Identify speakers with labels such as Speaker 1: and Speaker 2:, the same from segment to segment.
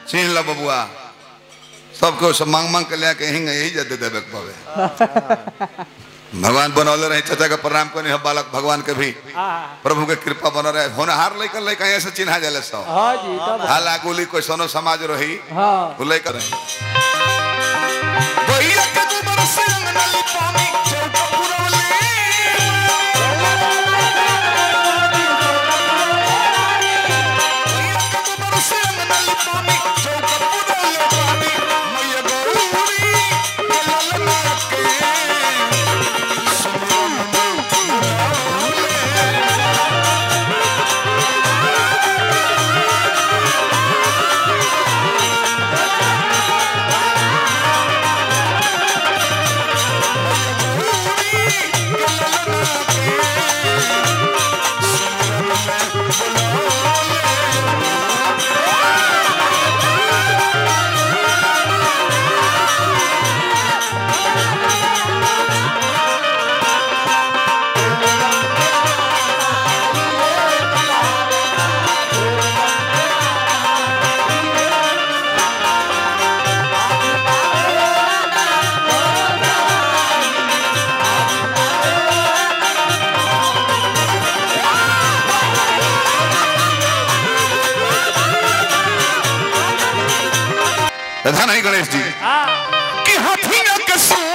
Speaker 1: छीन लो बबुआ सबको सब मांग मांग के लेके यही जा दे देवे पवे भगवान बनौले रहे चाचा का प्रणाम करनी है बालक भगवान के भी प्रभु के कृपा बना रहे होनहार लेकर लेकर ऐसे चिन्हा जले सो हाला गोली कोई सोनो समाज रही वो लेकर नहीं गणेश जी कि हाथिया के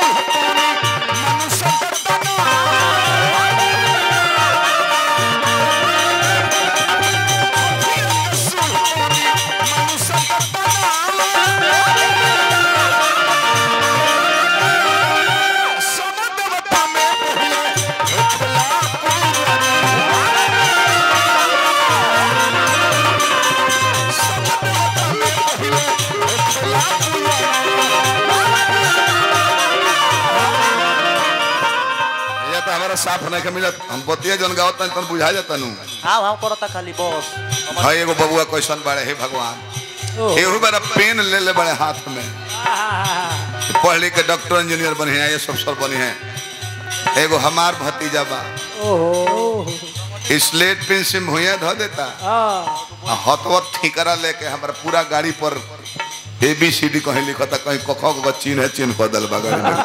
Speaker 1: साफ नहीं मिलत हम बतिया जन गावत तन बुझा जाता नु
Speaker 2: हां हां करता खाली बस
Speaker 1: हां एगो बबुआ क्वेश्चन बाड़े हे भगवान एहू बार पेन ले ले बड़े हाथ में पढ़ लिख के डॉक्टर इंजीनियर बने हैं ये सब बने हैं एगो हमार भतीजा बा ओहो स्लेट पेन से भुइया धो देता हां हतवत ठिकरा लेके हमारा पूरा गाड़ी पर ABCD कहीं लिखता कहीं कखो के चिन्ह है चिन्ह बदल बा गाड़ी में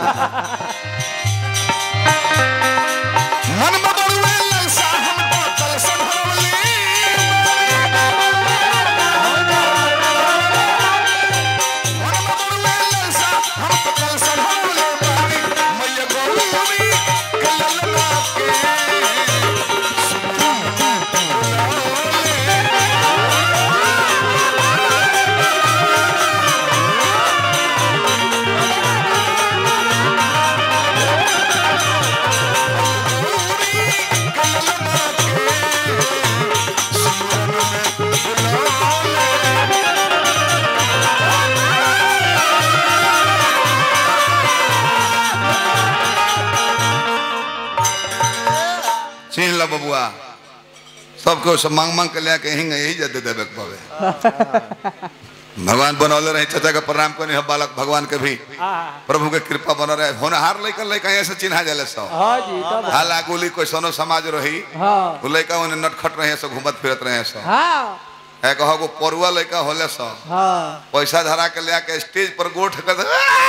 Speaker 1: छीन लो बबुआ सबको सब मांग मांग के लेके यही जा दे देवे पवे भगवान बनौले रहे चाचा का प्रणाम करनी है बालक भगवान के भी प्रभु के कृपा बना रहे होनहार लेकर लेकर ऐसे चिन्हा जले सो हाला गोली कोई सोनो समाज रही वो लेकर उन्हें नटखट रहे सो घूमत फिरत रहे सो कहो परुआ लेकर होले सो पैसा धरा के लेके स्टेज पर गोठ कर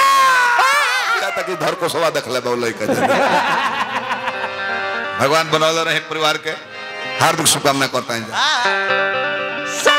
Speaker 1: धर को सवा देख ले लेकर भगवान बनौले रहे परिवार के हार्दिक शुभकामना करता है।